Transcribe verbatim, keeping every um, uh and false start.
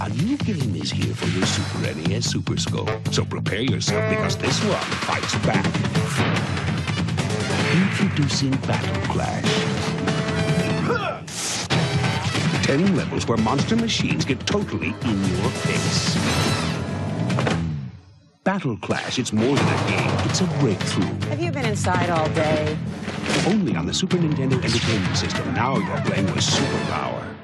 A new game is here for your Super N E S Super Scope, so prepare yourself because this one fights back. Introducing Battle Clash. Ten levels where monster machines get totally in your face. Battle Clash, it's more than a game, it's a breakthrough. Have you been inside all day? Only on the Super Nintendo Entertainment System. Now you're playing with superpower.